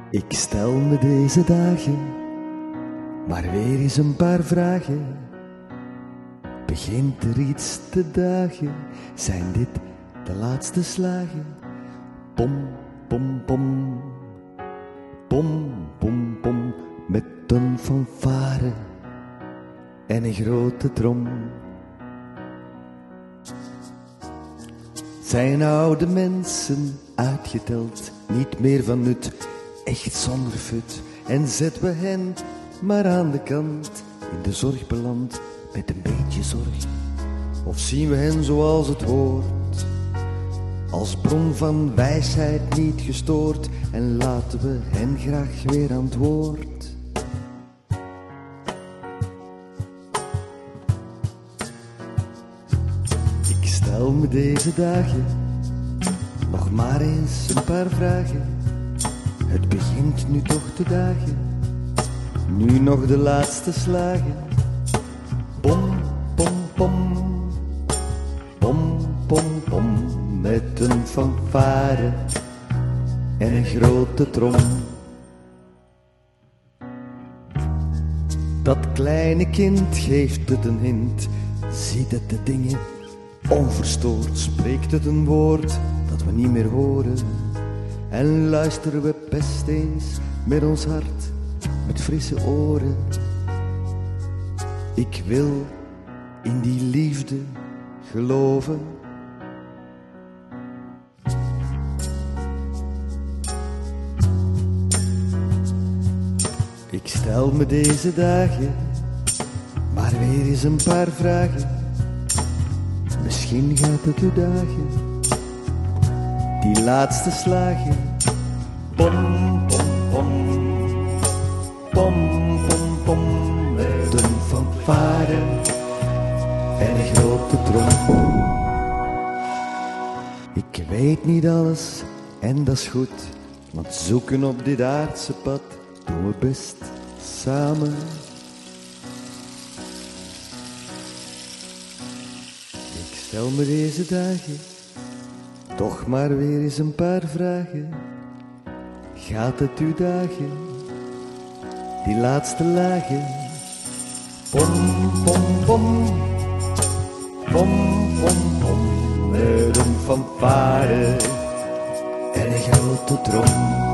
Ik stel me deze dagen maar weer eens een paar vragen. Begint er iets te dagen? Zijn dit de laatste slagen? Pom, pom, pom, pom, pom, pom, met een fanfare en een grote trom. Zijn oude mensen uitgeteld, niet meer van nut, echt zonder fut. En zetten we hen maar aan de kant, in de zorg beland, met een beetje zorg. Of zien we hen zoals het hoort, als bron van wijsheid niet gestoord, en laten we hen graag weer aan het woord. Ik stel me deze dagen nog maar eens een paar vragen. Het begint nu toch te dagen, nu nog de laatste slagen. Pom, pom, pom, pom, pom, pom, met een fanfare en een grote trom. Dat kleine kind geeft het een hint, ziet het de dingen onverstoord, spreekt het een woord dat we niet meer horen, en luisteren we best eens met ons hart, met frisse oren. Ik wil in die liefde geloven. Ik stel me deze dagen maar weer eens een paar vragen. Misschien gaat het u dagen, die laatste slagen. Pom, pom, pom, pom, pom, pom, met een fanfare en een grote trom. Ik weet niet alles en dat is goed, want zoeken op dit aardse pad doen we best samen. Ik stel me deze dagen toch maar weer eens een paar vragen. Gaat het u dagen, die laatste lagen? Pom, pom, pom, pom, pom, pom, met een fanfare en een grote trom.